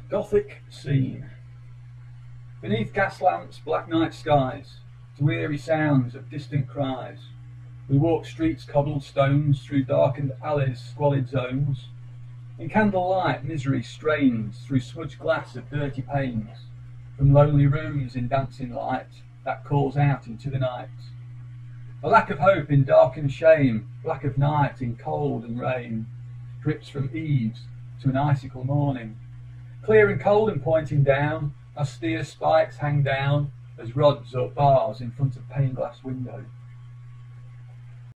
Gothic Scene. Beneath gas lamps, black night skies, to weary sounds of distant cries, we walk streets cobbled stones, through darkened alleys, squalid zones. In candlelight misery strains through smudged glass of dirty panes, from lonely rooms in dancing light that calls out into the night. A lack of hope in darkened shame, lack of night in cold and rain, drips from eaves to an icicle morning. Clear and cold and pointing down, austere spikes hang down as rods or bars in front of pane glass window.